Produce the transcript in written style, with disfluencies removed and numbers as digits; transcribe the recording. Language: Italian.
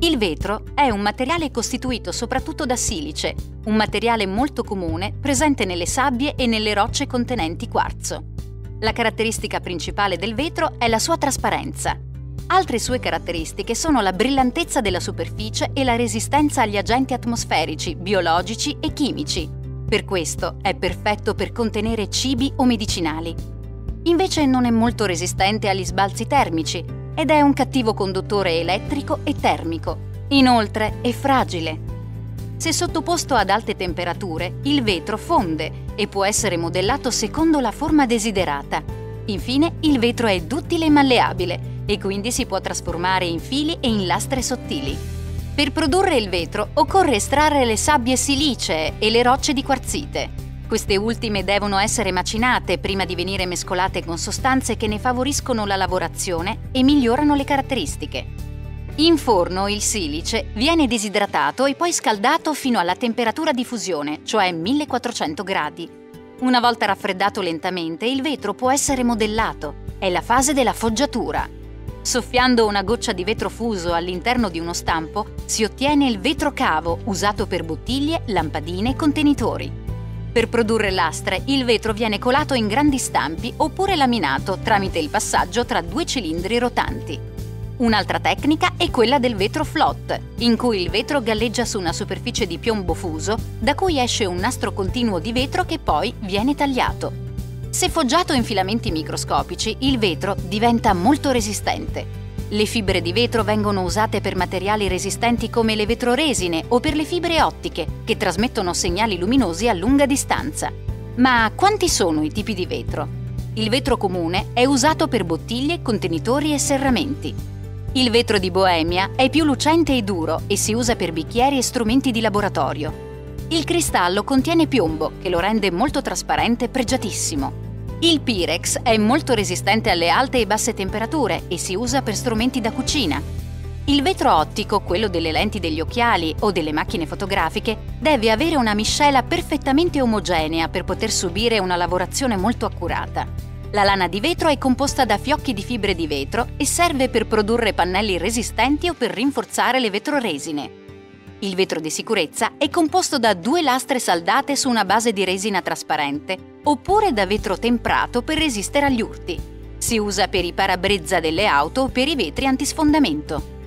Il vetro è un materiale costituito soprattutto da silice, un materiale molto comune presente nelle sabbie e nelle rocce contenenti quarzo. La caratteristica principale del vetro è la sua trasparenza. Altre sue caratteristiche sono la brillantezza della superficie e la resistenza agli agenti atmosferici, biologici e chimici. Per questo è perfetto per contenere cibi o medicinali. Invece non è molto resistente agli sbalzi termici ed è un cattivo conduttore elettrico e termico. Inoltre è fragile. Se sottoposto ad alte temperature, il vetro fonde e può essere modellato secondo la forma desiderata. Infine, il vetro è duttile e malleabile e quindi si può trasformare in fili e in lastre sottili. Per produrre il vetro occorre estrarre le sabbie silicee e le rocce di quarzite. Queste ultime devono essere macinate prima di venire mescolate con sostanze che ne favoriscono la lavorazione e migliorano le caratteristiche. In forno il silice viene disidratato e poi scaldato fino alla temperatura di fusione, cioè 1400 gradi. Una volta raffreddato lentamente, il vetro può essere modellato. È la fase della foggiatura. Soffiando una goccia di vetro fuso all'interno di uno stampo, si ottiene il vetro cavo, usato per bottiglie, lampadine e contenitori. Per produrre lastre, il vetro viene colato in grandi stampi oppure laminato tramite il passaggio tra due cilindri rotanti. Un'altra tecnica è quella del vetro float, in cui il vetro galleggia su una superficie di piombo fuso, da cui esce un nastro continuo di vetro che poi viene tagliato. Se foggiato in filamenti microscopici, il vetro diventa molto resistente. Le fibre di vetro vengono usate per materiali resistenti come le vetroresine o per le fibre ottiche, che trasmettono segnali luminosi a lunga distanza. Ma quanti sono i tipi di vetro? Il vetro comune è usato per bottiglie, contenitori e serramenti. Il vetro di Boemia è più lucente e duro e si usa per bicchieri e strumenti di laboratorio. Il cristallo contiene piombo, che lo rende molto trasparente e pregiatissimo. Il Pirex è molto resistente alle alte e basse temperature e si usa per strumenti da cucina. Il vetro ottico, quello delle lenti degli occhiali o delle macchine fotografiche, deve avere una miscela perfettamente omogenea per poter subire una lavorazione molto accurata. La lana di vetro è composta da fiocchi di fibre di vetro e serve per produrre pannelli resistenti o per rinforzare le vetroresine. Il vetro di sicurezza è composto da 2 lastre saldate su una base di resina trasparente oppure da vetro temprato per resistere agli urti. Si usa per i parabrezza delle auto o per i vetri antisfondamento.